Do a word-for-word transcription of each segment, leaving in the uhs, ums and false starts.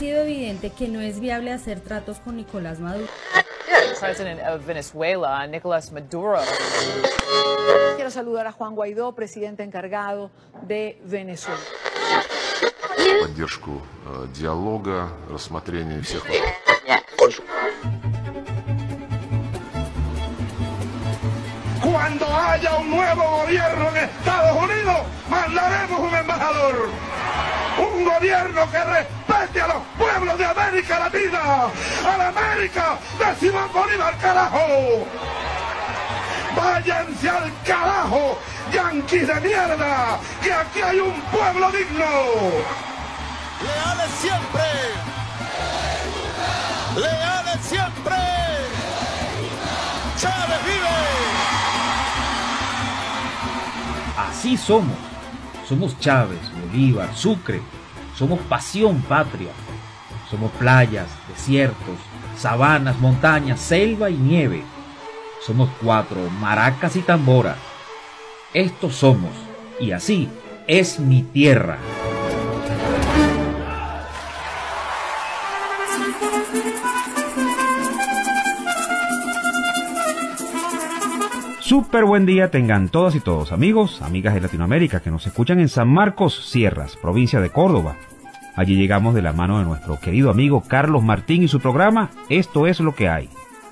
sido evidente que no es viable hacer tratos con Nicolás Maduro. President of Venezuela, Nicolás Maduro. Quiero saludar a Juan Guaidó, presidente encargado de Venezuela. Поддержку диалога, рассмотрение всех. Cuando haya un nuevo gobierno en Estados Unidos, mandaremos un embajador. Un gobierno que respete a los pueblos de América Latina. A la América de Simón Bolívar, carajo. Váyanse al carajo, yanquis de mierda, que aquí hay un pueblo digno. Leales siempre. Leales siempre. Chávez vive. Así somos. Somos Chávez, Bolívar, Sucre. Somos pasión patria. Somos playas, desiertos, sabanas, montañas, selva y nieve. Somos cuatro, maracas y tambora. Estos somos, y así es mi tierra. Súper buen día tengan todas y todos, amigos, amigas de Latinoamérica que nos escuchan en San Marcos, Sierras, provincia de Córdoba. Allí llegamos de la mano de nuestro querido amigo Carlos Martín y su programa Esto es lo que hay.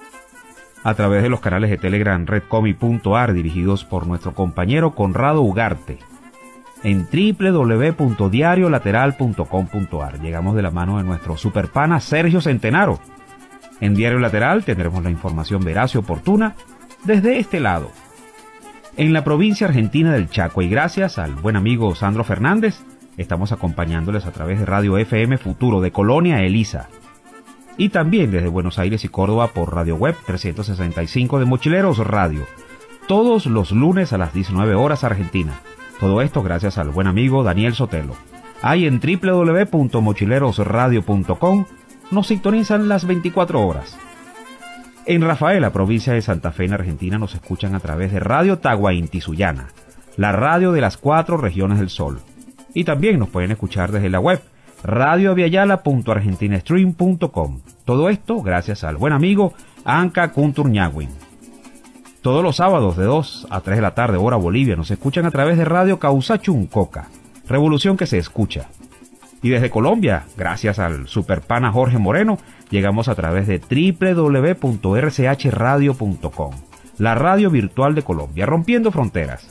A través de los canales de Telegram redcomi punto ar dirigidos por nuestro compañero Conrado Ugarte. En doble u doble u doble u punto diario lateral punto com punto ar llegamos de la mano de nuestro superpana Sergio Centenaro. En Diario Lateral tendremos la información veraz y oportuna desde este lado. En la provincia argentina del Chaco y gracias al buen amigo Sandro Fernández, estamos acompañándoles a través de Radio F M Futuro de Colonia Elisa. Y también desde Buenos Aires y Córdoba por Radio Web trescientos sesenta y cinco de Mochileros Radio. Todos los lunes a las diecinueve horas Argentina. Todo esto gracias al buen amigo Daniel Sotelo. Ahí en doble u doble u doble u punto mochileros radio punto com nos sintonizan las veinticuatro horas. En Rafaela, provincia de Santa Fe, en Argentina, nos escuchan a través de Radio Tahuantinsuyo, la radio de las cuatro regiones del sol. Y también nos pueden escuchar desde la web radio aviala punto argentinastream punto com. Todo esto gracias al buen amigo Anca Kunturñahuin. Todos los sábados de dos a tres de la tarde, hora Bolivia, nos escuchan a través de Radio Causachuncoca, Revolución que se escucha. Y desde Colombia, gracias al superpana Jorge Moreno, llegamos a través de doble u doble u doble u punto r c h radio punto com, la radio virtual de Colombia, rompiendo fronteras.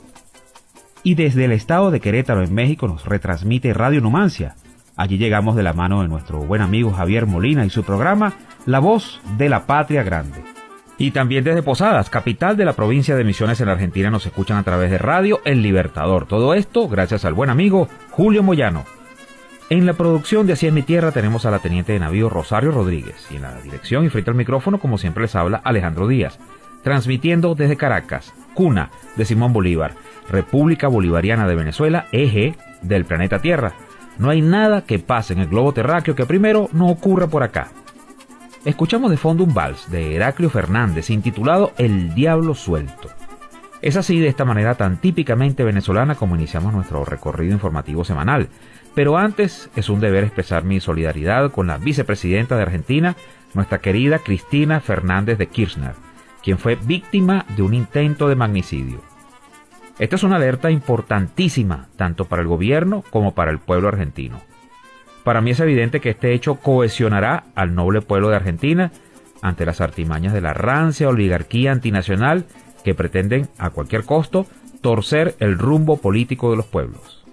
Y desde el estado de Querétaro, en México, nos retransmite Radio Numancia. Allí llegamos de la mano de nuestro buen amigo Javier Molina y su programa La Voz de la Patria Grande. Y también desde Posadas, capital de la provincia de Misiones en Argentina, nos escuchan a través de Radio El Libertador. Todo esto gracias al buen amigo Julio Moyano. En la producción de Así es mi tierra tenemos a la teniente de navío Rosario Rodríguez. Y en la dirección y frente al micrófono, como siempre les habla Alejandro Díaz. Transmitiendo desde Caracas, cuna de Simón Bolívar, República Bolivariana de Venezuela, eje del planeta Tierra. No hay nada que pase en el globo terráqueo que primero no ocurra por acá. Escuchamos de fondo un vals de Heraclio Fernández intitulado El Diablo Suelto. Es así, de esta manera tan típicamente venezolana, como iniciamos nuestro recorrido informativo semanal. Pero antes es un deber expresar mi solidaridad con la vicepresidenta de Argentina, nuestra querida Cristina Fernández de Kirchner, quien fue víctima de un intento de magnicidio. Esta es una alerta importantísima, tanto para el gobierno como para el pueblo argentino. Para mí es evidente que este hecho cohesionará al noble pueblo de Argentina ante las artimañas de la rancia oligarquía antinacional que pretenden, a cualquier costo, torcer el rumbo político de los pueblos.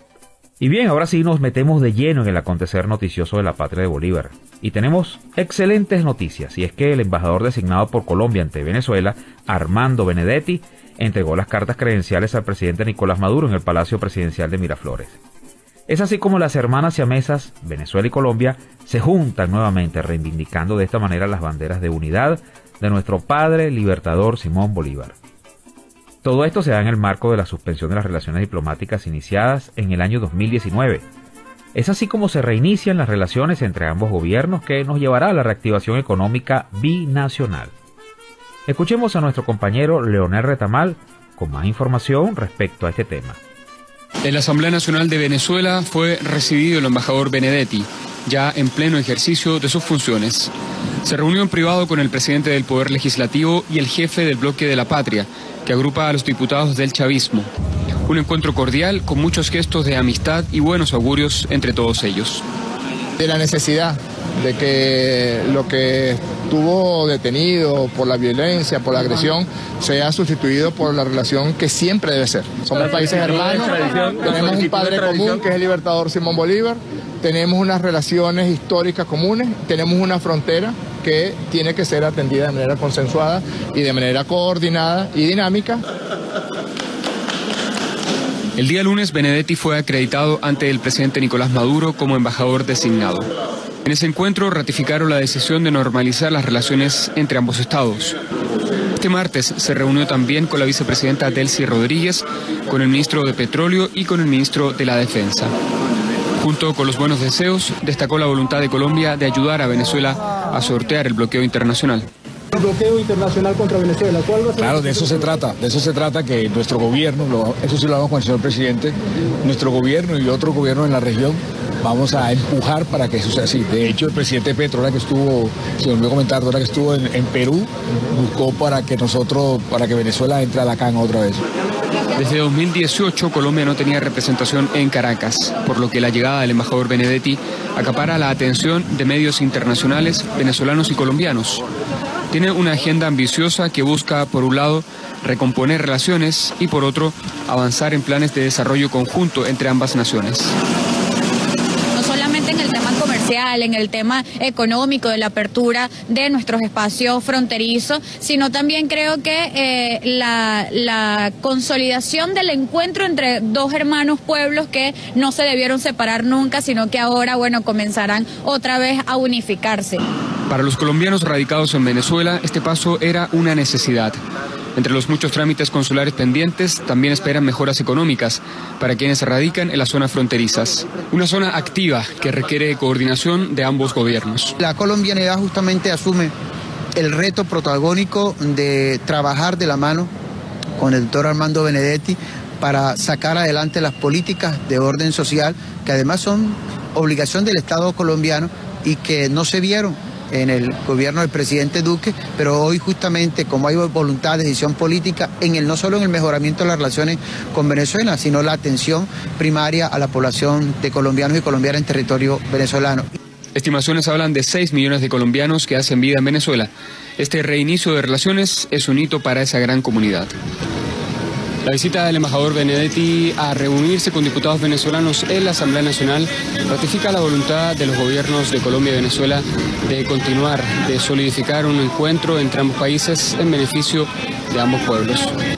Y bien, ahora sí nos metemos de lleno en el acontecer noticioso de la patria de Bolívar. Y tenemos excelentes noticias, y es que el embajador designado por Colombia ante Venezuela, Armando Benedetti, entregó las cartas credenciales al presidente Nicolás Maduro en el Palacio Presidencial de Miraflores. Es así como las hermanas siamesas, Venezuela y Colombia, se juntan nuevamente reivindicando de esta manera las banderas de unidad de nuestro padre libertador Simón Bolívar. Todo esto se da en el marco de la suspensión de las relaciones diplomáticas iniciadas en el año dos mil diecinueve. Es así como se reinician las relaciones entre ambos gobiernos que nos llevará a la reactivación económica binacional. Escuchemos a nuestro compañero Leonel Retamal con más información respecto a este tema. En la Asamblea Nacional de Venezuela fue recibido el embajador Benedetti. ya en pleno ejercicio de sus funciones. Se reunió en privado con el presidente del Poder Legislativo y el jefe del Bloque de la Patria, que agrupa a los diputados del chavismo. Un encuentro cordial con muchos gestos de amistad y buenos augurios entre todos ellos. De la necesidad de que lo que estuvo detenido por la violencia, por la agresión, sea sustituido por la relación que siempre debe ser. Somos países hermanos, tenemos un padre común que es el libertador Simón Bolívar, tenemos unas relaciones históricas comunes, tenemos una frontera que tiene que ser atendida de manera consensuada y de manera coordinada y dinámica. El día lunes, Benedetti fue acreditado ante el presidente Nicolás Maduro como embajador designado. En ese encuentro ratificaron la decisión de normalizar las relaciones entre ambos estados. Este martes se reunió también con la vicepresidenta Delcy Rodríguez, con el ministro de Petróleo y con el ministro de la Defensa. Junto con los buenos deseos, destacó la voluntad de Colombia de ayudar a Venezuela a sortear el bloqueo internacional. El bloqueo internacional contra Venezuela, ¿cuál va a ser? Claro, de eso se trata, de eso se trata que nuestro gobierno, lo, eso sí lo hablamos con el señor presidente, nuestro gobierno y otro gobierno en la región, vamos a empujar para que eso sea así. De hecho, el presidente Petro, ahora que estuvo, se me olvidó comentar, ahora que estuvo en, en Perú, buscó para que nosotros, para que Venezuela entre a la CAN otra vez. Desde dos mil dieciocho, Colombia no tenía representación en Caracas, por lo que la llegada del embajador Benedetti acapara la atención de medios internacionales venezolanos y colombianos. Tiene una agenda ambiciosa que busca, por un lado, recomponer relaciones y, por otro, avanzar en planes de desarrollo conjunto entre ambas naciones. No solamente en el tema comercial, en el tema económico, de la apertura de nuestros espacios fronterizos, sino también creo que eh, la, la consolidación del encuentro entre dos hermanos pueblos que no se debieron separar nunca, sino que ahora, bueno, comenzarán otra vez a unificarse. Para los colombianos radicados en Venezuela, este paso era una necesidad. Entre los muchos trámites consulares pendientes, también esperan mejoras económicas para quienes radican en las zonas fronterizas. Una zona activa que requiere coordinación de ambos gobiernos. La colombianidad justamente asume el reto protagónico de trabajar de la mano con el doctor Armando Benedetti para sacar adelante las políticas de orden social, que además son obligación del Estado colombiano y que no se vieron en el gobierno del presidente Duque, pero hoy justamente como hay voluntad, decisión política, en el no solo en el mejoramiento de las relaciones con Venezuela, sino la atención primaria a la población de colombianos y colombianas en territorio venezolano. Estimaciones hablan de seis millones de colombianos que hacen vida en Venezuela. Este reinicio de relaciones es un hito para esa gran comunidad. La visita del embajador Benedetti a reunirse con diputados venezolanos en la Asamblea Nacional ratifica la voluntad de los gobiernos de Colombia y Venezuela de continuar, de solidificar un encuentro entre ambos países en beneficio de ambos pueblos.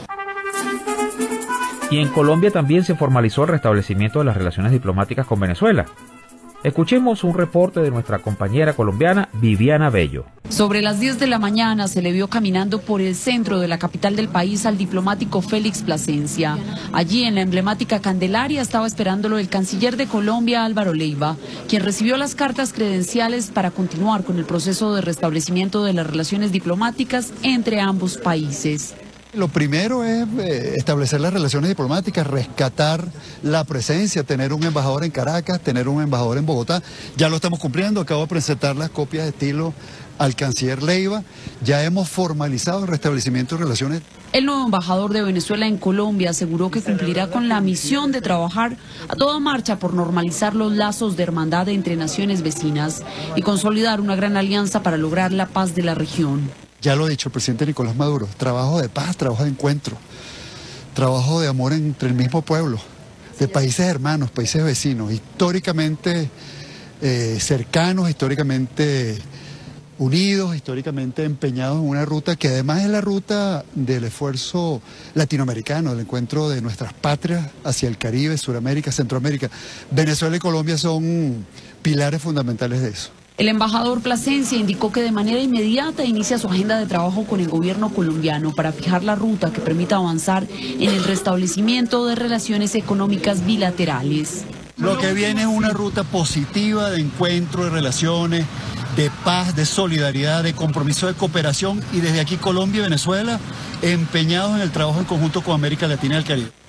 Y en Colombia también se formalizó el restablecimiento de las relaciones diplomáticas con Venezuela. Escuchemos un reporte de nuestra compañera colombiana Viviana Bello. Sobre las diez de la mañana se le vio caminando por el centro de la capital del país al diplomático Félix Plasencia. Allí en la emblemática Candelaria estaba esperándolo el canciller de Colombia, Álvaro Leiva, quien recibió las cartas credenciales para continuar con el proceso de restablecimiento de las relaciones diplomáticas entre ambos países. Lo primero es eh, establecer las relaciones diplomáticas, rescatar la presencia, tener un embajador en Caracas, tener un embajador en Bogotá. Ya lo estamos cumpliendo, acabo de presentar las copias de estilo al canciller Leiva. Ya hemos formalizado el restablecimiento de relaciones. El nuevo embajador de Venezuela en Colombia aseguró que cumplirá con la misión de trabajar a toda marcha por normalizar los lazos de hermandad entre naciones vecinas y consolidar una gran alianza para lograr la paz de la región. Ya lo ha dicho el presidente Nicolás Maduro, trabajo de paz, trabajo de encuentro, trabajo de amor entre el mismo pueblo, de países hermanos, países vecinos, históricamente eh, cercanos, históricamente unidos, históricamente empeñados en una ruta que además es la ruta del esfuerzo latinoamericano, del encuentro de nuestras patrias hacia el Caribe, Sudamérica, Centroamérica. Venezuela y Colombia son pilares fundamentales de eso. El embajador Plasencia indicó que de manera inmediata inicia su agenda de trabajo con el gobierno colombiano para fijar la ruta que permita avanzar en el restablecimiento de relaciones económicas bilaterales. Lo que viene es una ruta positiva de encuentro, de relaciones, de paz, de solidaridad, de compromiso de cooperación y desde aquí Colombia y Venezuela empeñados en el trabajo en conjunto con América Latina y el Caribe.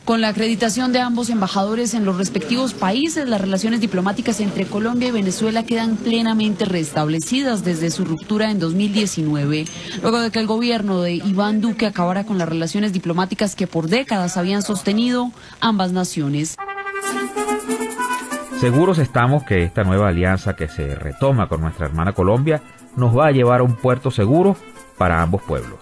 Con la acreditación de ambos embajadores en los respectivos países, las relaciones diplomáticas entre Colombia y Venezuela quedan plenamente restablecidas desde su ruptura en dos mil diecinueve, luego de que el gobierno de Iván Duque acabara con las relaciones diplomáticas que por décadas habían sostenido ambas naciones. Seguros estamos que esta nueva alianza que se retoma con nuestra hermana Colombia nos va a llevar a un puerto seguro para ambos pueblos.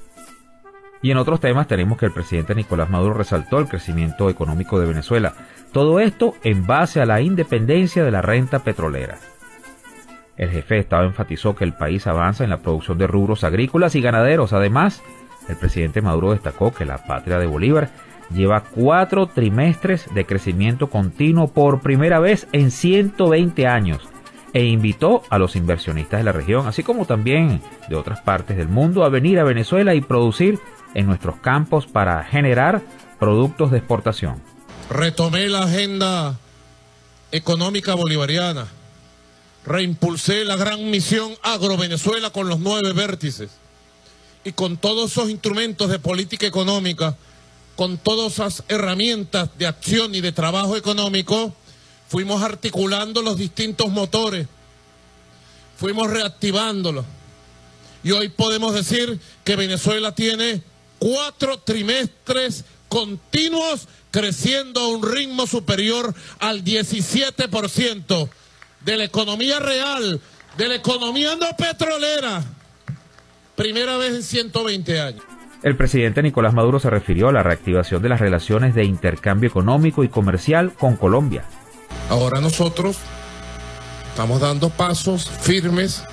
Y en otros temas tenemos que el presidente Nicolás Maduro resaltó el crecimiento económico de Venezuela. Todo esto en base a la independencia de la renta petrolera. El jefe de Estado enfatizó que el país avanza en la producción de rubros agrícolas y ganaderos. Además, el presidente Maduro destacó que la patria de Bolívar lleva cuatro trimestres de crecimiento continuo por primera vez en ciento veinte años e invitó a los inversionistas de la región, así como también de otras partes del mundo, a venir a Venezuela y producir en nuestros campos para generar productos de exportación. Retomé la agenda económica bolivariana, reimpulsé la gran misión Agro-Venezuela con los nueve vértices y con todos esos instrumentos de política económica, con todas esas herramientas de acción y de trabajo económico, fuimos articulando los distintos motores, fuimos reactivándolos y hoy podemos decir que Venezuela tiene cuatro trimestres continuos creciendo a un ritmo superior al diecisiete por ciento de la economía real, de la economía no petrolera. Primera vez en ciento veinte años. El presidente Nicolás Maduro se refirió a la reactivación de las relaciones de intercambio económico y comercial con Colombia. Ahora nosotros estamos dando pasos firmes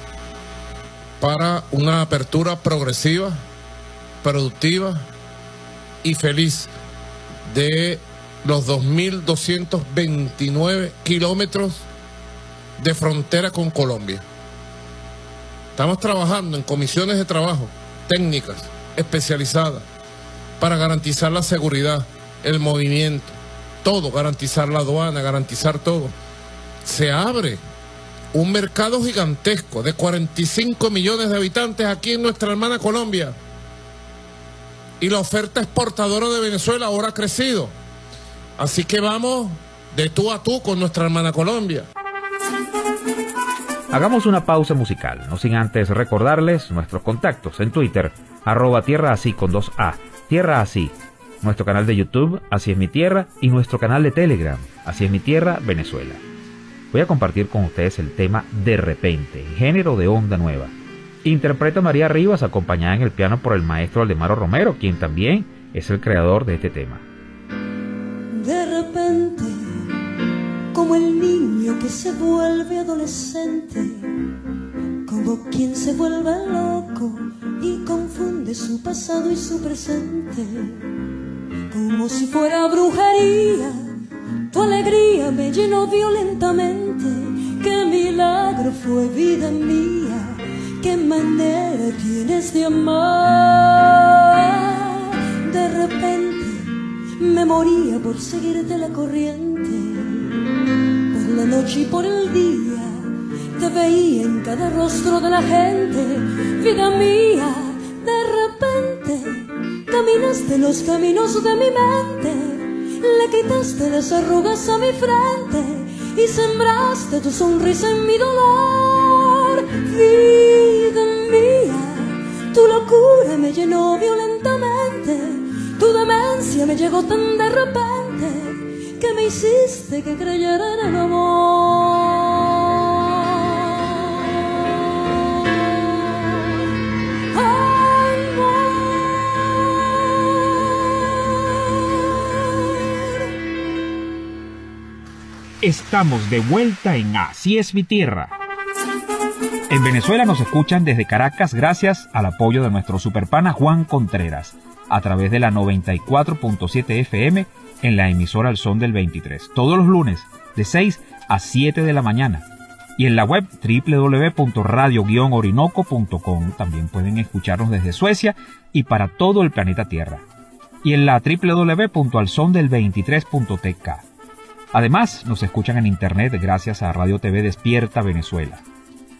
para una apertura progresiva, productiva y feliz de los dos mil doscientos veintinueve kilómetros de frontera con Colombia. Estamos trabajando en comisiones de trabajo técnicas especializadas para garantizar la seguridad, el movimiento, todo, garantizar la aduana, garantizar todo. Se abre un mercado gigantesco de cuarenta y cinco millones de habitantes aquí en nuestra hermana Colombia. Y la oferta exportadora de Venezuela ahora ha crecido. Así que vamos de tú a tú con nuestra hermana Colombia. Hagamos una pausa musical, no sin antes recordarles nuestros contactos en Twitter, arroba Tierra Así con dos A, Tierra Así, nuestro canal de YouTube, Así es mi Tierra, y nuestro canal de Telegram, Así es mi Tierra, Venezuela. Voy a compartir con ustedes el tema De Repente, género de onda nueva. Interpreta María Rivas, acompañada en el piano por el maestro Aldemaro Romero, quien también es el creador de este tema. De repente, como el niño que se vuelve adolescente, como quien se vuelve loco y confunde su pasado y su presente, como si fuera brujería, tu alegría me llenó violentamente. Qué milagro fue, vida mía, qué manera tienes de amar. De repente me moría por seguirte la corriente, por la noche y por el día te veía en cada rostro de la gente. Vida mía, de repente caminaste los caminos de mi mente, le quitaste las arrugas a mi frente y sembraste tu sonrisa en mi dolor. Vida mía, tu locura me llenó violentamente, tu demencia me llegó tan de repente que me hiciste que creyera en el amor. Estamos de vuelta en Así es mi Tierra. En Venezuela nos escuchan desde Caracas gracias al apoyo de nuestro superpana Juan Contreras, a través de la noventa y cuatro punto siete F M en la emisora El Son del veintitrés, todos los lunes de seis a siete de la mañana. Y en la web doble u doble u doble u punto radio guion orinoco punto com también pueden escucharnos desde Suecia y para todo el planeta Tierra. Y en la doble u doble u doble u punto al son del veintitrés punto t k. Además, nos escuchan en internet gracias a Radio T V Despierta Venezuela.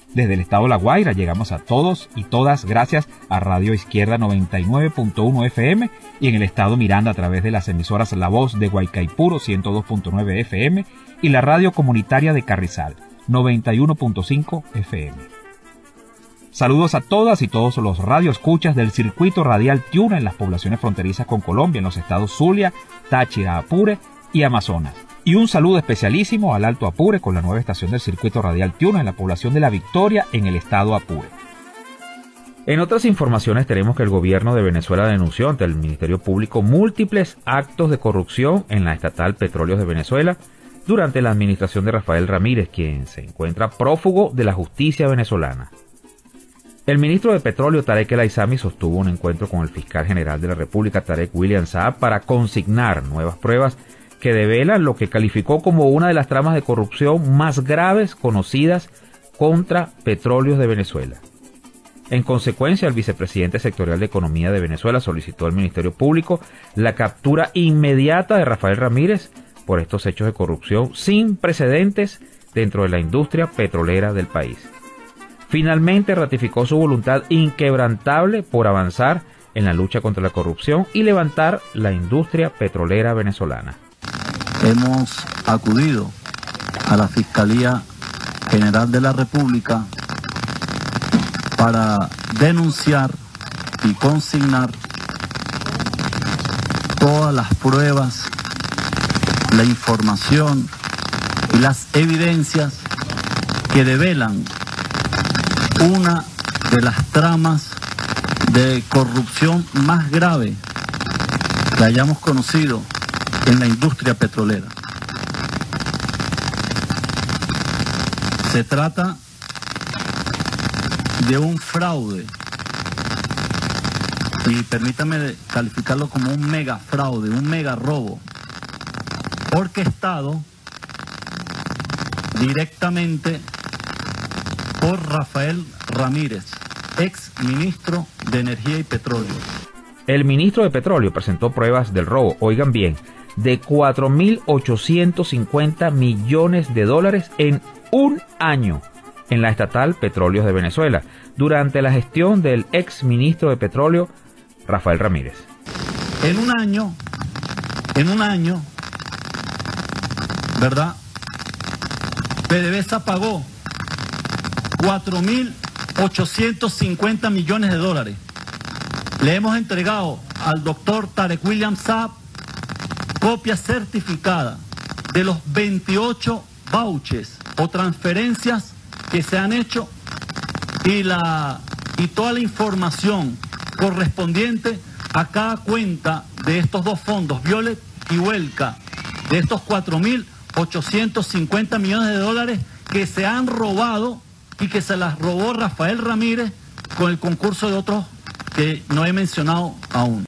Desde el estado La Guaira llegamos a todos y todas gracias a Radio Izquierda noventa y nueve punto uno F M y en el estado Miranda a través de las emisoras La Voz de Guaycaipuro ciento dos punto nueve F M y la radio comunitaria de Carrizal noventa y uno punto cinco F M. Saludos a todas y todos los radioescuchas del circuito radial Tiuna en las poblaciones fronterizas con Colombia en los estados Zulia, Táchira, Apure y Amazonas. Y un saludo especialísimo al Alto Apure con la nueva estación del circuito radial Tiuna en la población de La Victoria en el estado Apure. En otras informaciones tenemos que el gobierno de Venezuela denunció ante el Ministerio Público múltiples actos de corrupción en la estatal Petróleos de Venezuela durante la administración de Rafael Ramírez, quien se encuentra prófugo de la justicia venezolana. El ministro de Petróleo, Tarek El Aizami, sostuvo un encuentro con el fiscal general de la República, Tarek William Saab, para consignar nuevas pruebas que develan lo que calificó como una de las tramas de corrupción más graves conocidas contra Petróleos de Venezuela. En consecuencia, el vicepresidente sectorial de Economía de Venezuela solicitó al Ministerio Público la captura inmediata de Rafael Ramírez por estos hechos de corrupción sin precedentes dentro de la industria petrolera del país. Finalmente ratificó su voluntad inquebrantable por avanzar en la lucha contra la corrupción y levantar la industria petrolera venezolana. Hemos acudido a la Fiscalía General de la República para denunciar y consignar todas las pruebas, la información y las evidencias que develan una de las tramas de corrupción más grave que hayamos conocido en la industria petrolera. Se trata de un fraude, y permítame calificarlo como un mega fraude, un mega robo, orquestado directamente por Rafael Ramírez, ex ministro de Energía y Petróleo. El ministro de Petróleo presentó pruebas del robo, oigan bien, de cuatro mil ochocientos cincuenta millones de dólares en un año en la estatal Petróleos de Venezuela, durante la gestión del ex ministro de Petróleo, Rafael Ramírez. En un año, en un año, ¿verdad? PDVSA pagó cuatro mil ochocientos cincuenta millones de dólares. Le hemos entregado al doctor Tarek William Saab copia certificada de los veintiocho vouchers o transferencias que se han hecho y, la, y toda la información correspondiente a cada cuenta de estos dos fondos, Violet y Huelca, de estos cuatro mil ochocientos cincuenta millones de dólares que se han robado y que se las robó Rafael Ramírez con el concurso de otros que no he mencionado aún.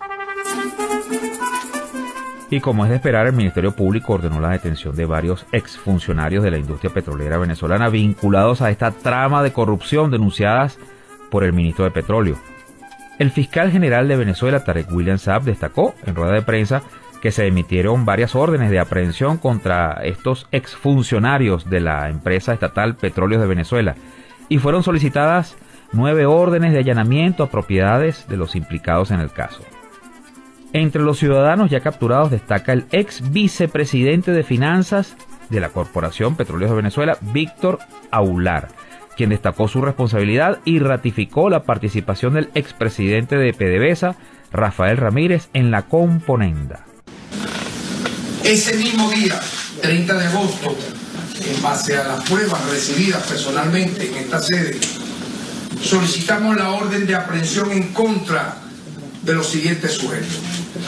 Y como es de esperar, el Ministerio Público ordenó la detención de varios exfuncionarios de la industria petrolera venezolana vinculados a esta trama de corrupción denunciadas por el ministro de Petróleo. El fiscal general de Venezuela, Tarek William Saab, destacó en rueda de prensa que se emitieron varias órdenes de aprehensión contra estos exfuncionarios de la empresa estatal Petróleos de Venezuela y fueron solicitadas nueve órdenes de allanamiento a propiedades de los implicados en el caso. Entre los ciudadanos ya capturados destaca el ex vicepresidente de Finanzas de la Corporación Petróleos de Venezuela, Víctor Aular, quien destacó su responsabilidad y ratificó la participación del expresidente de PDVSA, Rafael Ramírez, en la componenda. Ese mismo día, treinta de agosto, en base a las pruebas recibidas personalmente en esta sede, solicitamos la orden de aprehensión en contra de los siguientes sujetos: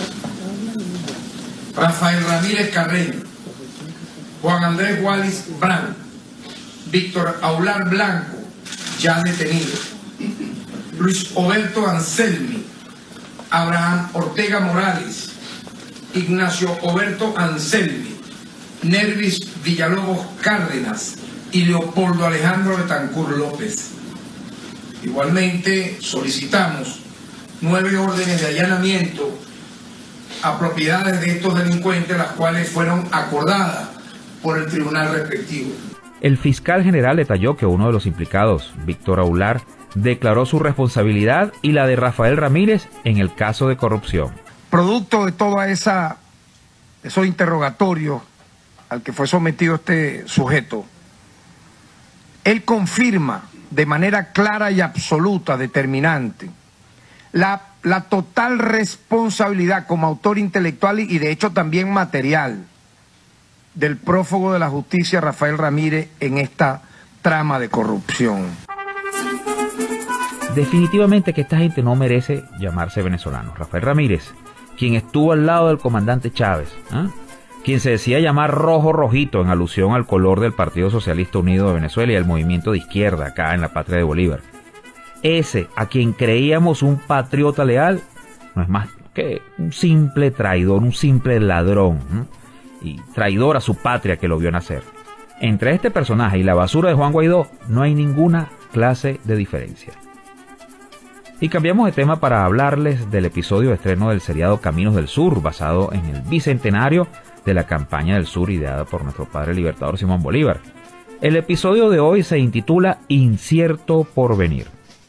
Rafael Ramírez Carreño, Juan Andrés Wallis Brand, Víctor Aular Blanco, ya detenido, Luis Oberto Anselmi, Abraham Ortega Morales, Ignacio Oberto Anselmi, Nervis Villalobos Cárdenas y Leopoldo Alejandro Betancur López. Igualmente solicitamos nueve órdenes de allanamiento a propiedades de estos delincuentes, las cuales fueron acordadas por el tribunal respectivo. El fiscal general detalló que uno de los implicados, Víctor Aular, declaró su responsabilidad y la de Rafael Ramírez en el caso de corrupción. Producto de toda esa esos interrogatorios al que fue sometido este sujeto, él confirma de manera clara y absoluta, determinante, la, la total responsabilidad como autor intelectual y, y de hecho también material del prófugo de la justicia Rafael Ramírez en esta trama de corrupción. Definitivamente que esta gente no merece llamarse venezolano. Rafael Ramírez, quien estuvo al lado del comandante Chávez, ¿eh? quien se decía llamar Rojo Rojito en alusión al color del Partido Socialista Unido de Venezuela y el movimiento de izquierda acá en la patria de Bolívar. Ese, a quien creíamos un patriota leal, no es más que un simple traidor, un simple ladrón, ¿eh? y traidor a su patria que lo vio nacer. Entre este personaje y la basura de Juan Guaidó no hay ninguna clase de diferencia. Y cambiamos de tema para hablarles del episodio de estreno del seriado Caminos del Sur, basado en el bicentenario de la campaña del Sur ideada por nuestro padre libertador Simón Bolívar. El episodio de hoy se intitula Incierto Porvenir.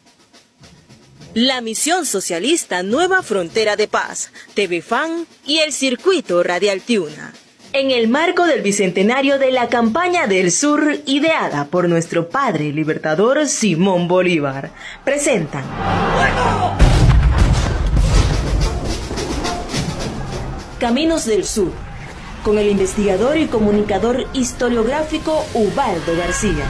La Misión Socialista Nueva Frontera de Paz, T V F A N y el Circuito Radial Tiuna. En el marco del bicentenario de la campaña del Sur ideada por nuestro padre libertador Simón Bolívar, presentan Caminos del Sur, con el investigador y comunicador historiográfico Ubaldo García.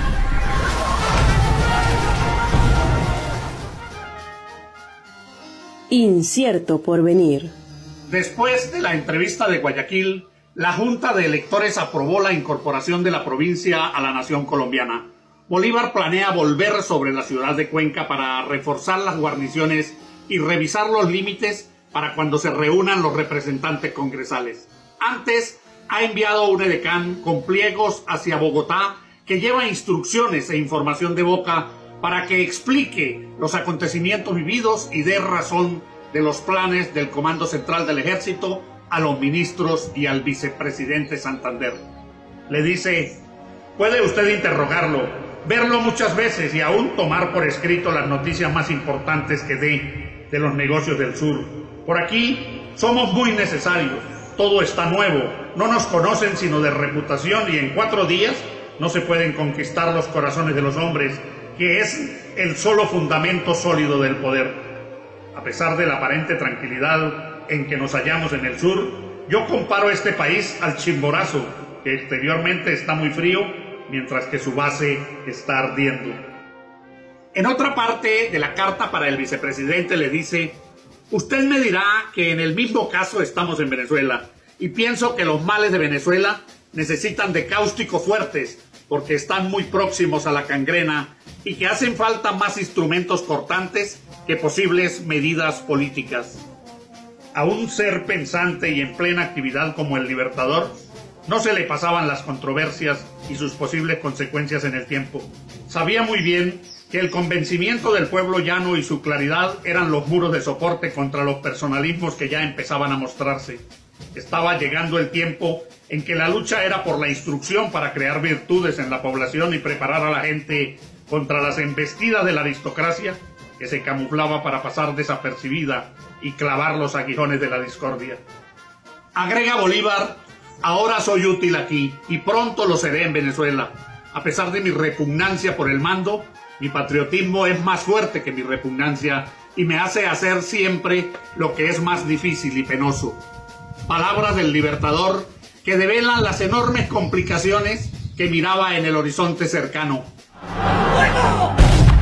Incierto Porvenir. Después de la entrevista de Guayaquil, la Junta de Electores aprobó la incorporación de la provincia a la nación colombiana. Bolívar planea volver sobre la ciudad de Cuenca para reforzar las guarniciones y revisar los límites para cuando se reúnan los representantes congresales. Antes, ha enviado un edecán con pliegos hacia Bogotá que lleva instrucciones e información de boca para que explique los acontecimientos vividos y dé razón de los planes del Comando Central del Ejército a los ministros y al vicepresidente Santander. Le dice: puede usted interrogarlo, verlo muchas veces y aún tomar por escrito las noticias más importantes que dé de los negocios del sur. Por aquí somos muy necesarios, todo está nuevo, no nos conocen sino de reputación y en cuatro días no se pueden conquistar los corazones de los hombres, que es el solo fundamento sólido del poder. A pesar de la aparente tranquilidad en que nos hallamos en el sur, yo comparo este país al Chimborazo, que exteriormente está muy frío, mientras que su base está ardiendo. En otra parte de la carta para el vicepresidente le dice: usted me dirá que en el mismo caso estamos en Venezuela, y pienso que los males de Venezuela necesitan de cáusticos fuertes, porque están muy próximos a la gangrena, y que hacen falta más instrumentos cortantes que posibles medidas políticas. A un ser pensante y en plena actividad como el Libertador, no se le pasaban las controversias y sus posibles consecuencias en el tiempo. Sabía muy bien que el convencimiento del pueblo llano y su claridad eran los muros de soporte contra los personalismos que ya empezaban a mostrarse. Estaba llegando el tiempo en que la lucha era por la instrucción para crear virtudes en la población y preparar a la gente contra las embestidas de la aristocracia que se camuflaba para pasar desapercibida y clavar los aguijones de la discordia. Agrega Bolívar: ahora soy útil aquí y pronto lo seré en Venezuela. A pesar de mi repugnancia por el mando, mi patriotismo es más fuerte que mi repugnancia y me hace hacer siempre lo que es más difícil y penoso. Palabras del Libertador que develan las enormes complicaciones que miraba en el horizonte cercano. ¡Fuego!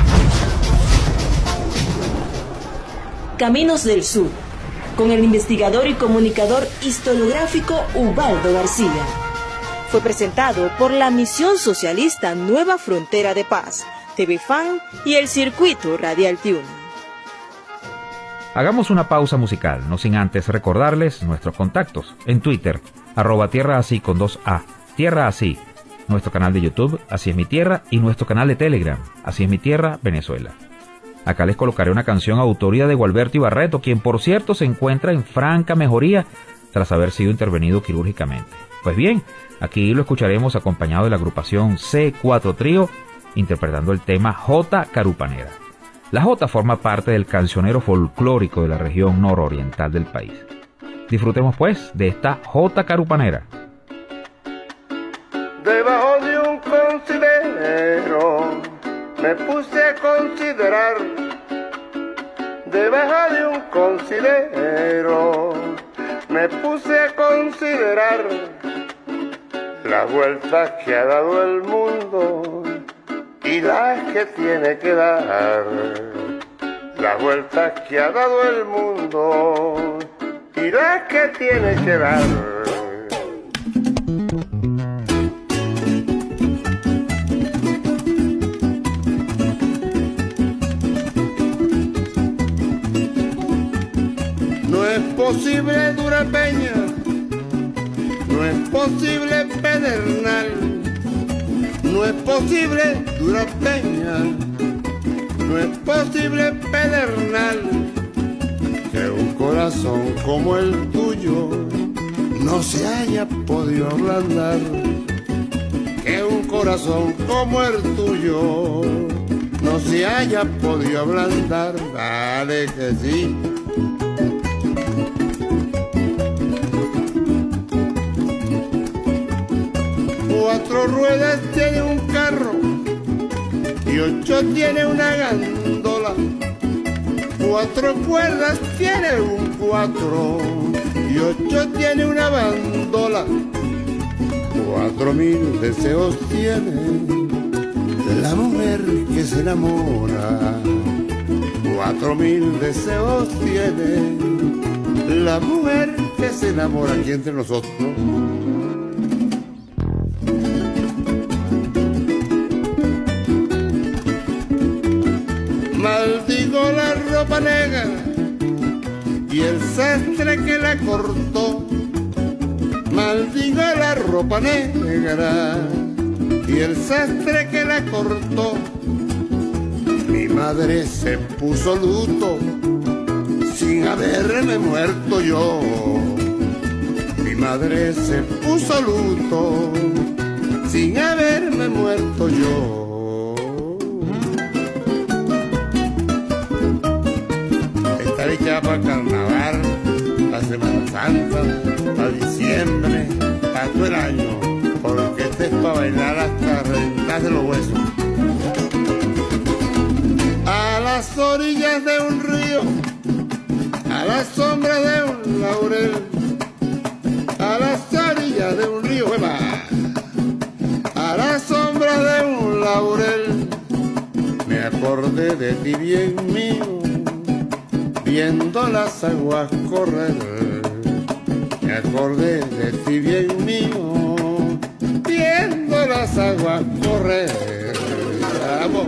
Caminos del Sur, con el investigador y comunicador historiográfico Ubaldo García. Fue presentado por la Misión Socialista Nueva Frontera de Paz, T V F A N y el Circuito Radial Tiuna. Hagamos una pausa musical, no sin antes recordarles nuestros contactos. En Twitter, arroba Tierra Así con dos A, Tierra Así. Nuestro canal de YouTube, Así es mi Tierra, y nuestro canal de Telegram, Así es mi Tierra, Venezuela. Acá les colocaré una canción autoría de Gualberto Ibarreto, quien por cierto se encuentra en franca mejoría tras haber sido intervenido quirúrgicamente. Pues bien, aquí lo escucharemos acompañado de la agrupación C cuatro Trío, interpretando el tema Jota Carupanera. La jota forma parte del cancionero folclórico de la región nororiental del país. Disfrutemos pues de esta Jota Carupanera. Debajo de un considero me puse a considerar, debajo de un considero me puse a considerar las vueltas que ha dado el mundo y las que tiene que dar, las vueltas que ha dado el mundo y las que tiene que dar. No es posible Dura Peña, no es posible Pedernal, no es posible Dura Peña, no es posible Pedernal, que un corazón como el tuyo no se haya podido ablandar, que un corazón como el tuyo no se haya podido ablandar. Dale que sí. Cuatro ruedas tiene un carro y ocho tiene una gandola. Cuatro cuerdas tiene un cuatro y ocho tiene una bandola. Cuatro mil deseos tiene la mujer que se enamora. Cuatro mil deseos tiene la mujer que se enamora. Aquí entre nosotros. Maldigo la ropa negra y el sastre que la cortó. Maldigo la ropa negra y el sastre que la cortó. Mi madre se puso luto sin haberme muerto yo. Mi madre se puso luto sin haberme muerto yo. Ya para carnaval, para Semana Santa, para diciembre, para todo el año, porque este es para bailar hasta reventarse los huesos. A las orillas de un río, a la sombra de un laurel, a las orillas de un río, ¡epa! A la sombra de un laurel, me acordé de ti bien mío, viendo las aguas correr, me acordé de ti bien mío, viendo las aguas correr. Vamos.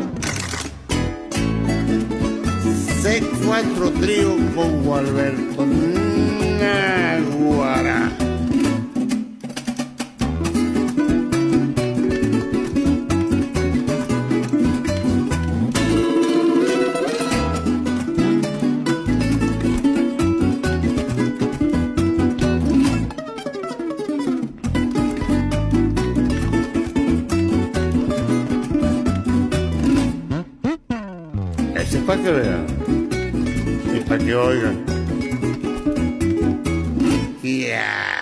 C cuatro Trío con Gualberto Naguará. Para que vean y para que oigan. Yeah.